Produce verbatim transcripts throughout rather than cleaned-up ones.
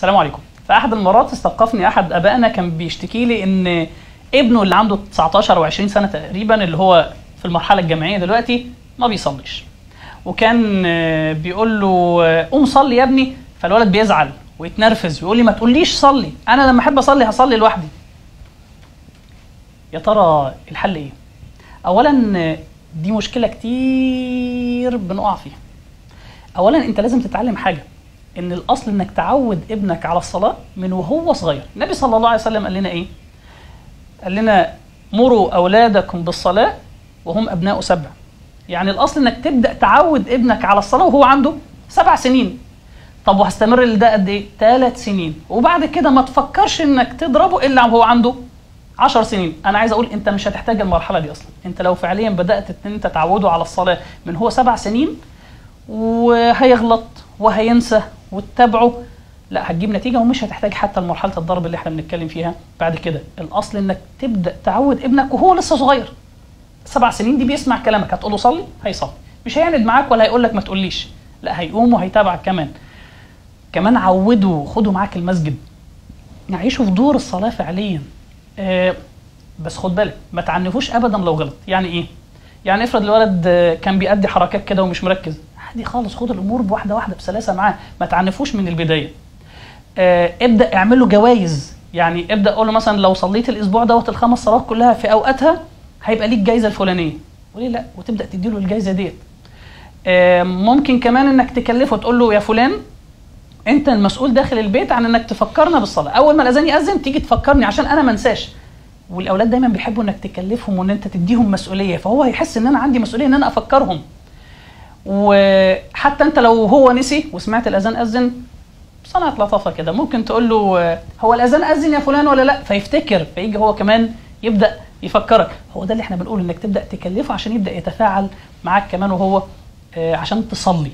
السلام عليكم. في احد المرات استوقفني احد ابائنا كان بيشتكي لي ان ابنه اللي عنده تسعتاشر او عشرين سنه تقريبا، اللي هو في المرحله الجامعيه دلوقتي، ما بيصليش. وكان بيقول له قوم صلي يا ابني، فالولد بيزعل ويتنرفز ويقول لي ما تقوليش صلي، انا لما احب اصلي هصلي لوحدي. يا ترى الحل ايه؟ اولا دي مشكله كتير بنقع فيها. اولا انت لازم تتعلم حاجه، ان الاصل انك تعود ابنك على الصلاه من وهو صغير. النبي صلى الله عليه وسلم قال لنا ايه؟ قال لنا مروا اولادكم بالصلاه وهم ابناء سبع. يعني الاصل انك تبدا تعود ابنك على الصلاه وهو عنده سبع سنين. طب وهستمر لده قد ايه؟ ثلاث سنين. وبعد كده ما تفكرش انك تضربه الا وهو عنده عشر سنين. انا عايز اقول انت مش هتحتاج المرحله دي اصلا. انت لو فعليا بدات ان انت تعوده على الصلاه من هو سبع سنين، وهيغلط وهينسى وتتابعه، لا هتجيب نتيجه، ومش هتحتاج حتى مرحله الضرب اللي احنا بنتكلم فيها بعد كده. الاصل انك تبدا تعود ابنك وهو لسه صغير. سبع سنين دي بيسمع كلامك، هتقول له صلي هيصلي، مش هيعند معاك ولا هيقول لك ما تقوليش، لا هيقوم وهيتابعك. كمان كمان عوده، خده معاك المسجد، نعيشه في دور الصلاه فعليا. آه بس خد بالك ما تعنفوش ابدا لو غلط. يعني ايه؟ يعني افرض الولد كان بيأدي حركات كده ومش مركز، عادي خالص، خد الامور بواحده واحده بسلاسه معاه، ما تعنفوش من البدايه. آه ابدا اعمل له جوائز. يعني ابدا قول له مثلا لو صليت الاسبوع دوت الخمس صلوات كلها في اوقاتها هيبقى ليك جايزه الفلانيه، وليه لا؟ وتبدا تدي له الجايزه ديت. آه ممكن كمان انك تكلفه تقول له يا فلان انت المسؤول داخل البيت عن انك تفكرنا بالصلاه، اول ما الاذان ياذن تيجي تفكرني عشان انا ما انساش. والاولاد دايما بيحبوا انك تكلفهم وان انت تديهم مسؤوليه، فهو هيحس ان انا عندي مسؤوليه ان انا افكرهم. وحتى انت لو هو نسي وسمعت الاذان اذن، صنعت لطافه كده، ممكن تقول له هو الاذان اذن يا فلان ولا لا، فيفتكر، فيجي هو كمان يبدا يفكرك. هو ده اللي احنا بنقول، انك تبدا تكلفه عشان يبدا يتفاعل معاك كمان وهو عشان تصلي.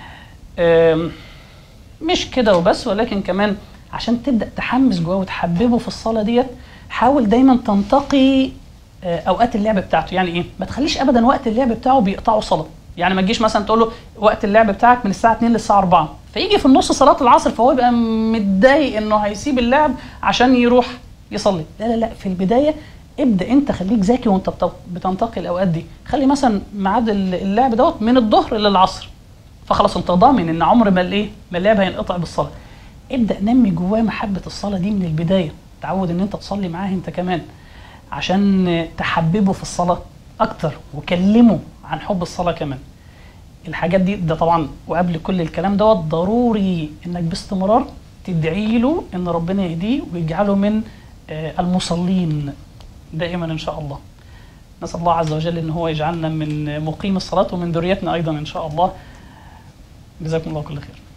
مش كده وبس، ولكن كمان عشان تبدا تحمس جواه وتحببه في الصلاه ديت. حاول دايما تنتقي اوقات اللعب بتاعته. يعني ايه؟ ما تخليش ابدا وقت اللعب بتاعه بيقطعه صلاه. يعني ما تجيش مثلا تقول له وقت اللعب بتاعك من الساعه اتنين للساعه اربعة، فيجي في النص صلاه العصر فهو يبقى متضايق انه هيسيب اللعب عشان يروح يصلي. لا لا لا، في البدايه ابدا انت خليك ذكي وانت بتنتقي الاوقات دي. خلي مثلا ميعاد اللعب دوت من الظهر للعصر، فخلاص انت ضامن ان عمر ما الايه ما اللعب هينقطع بالصلاه. ابدا نمي جواه محبه الصلاه دي من البدايه، تعود ان انت تصلي معاه انت كمان عشان تحببه في الصلاه اكتر، وكلمه عن حب الصلاه كمان. الحاجات دي ده طبعا، وقبل كل الكلام دوت ضروري انك باستمرار تدعي له ان ربنا يهديه ويجعله من المصلين دائما ان شاء الله. نسال الله عز وجل ان هو يجعلنا من مقيم الصلاه ومن ذريتنا ايضا ان شاء الله. جزاكم الله كل خير.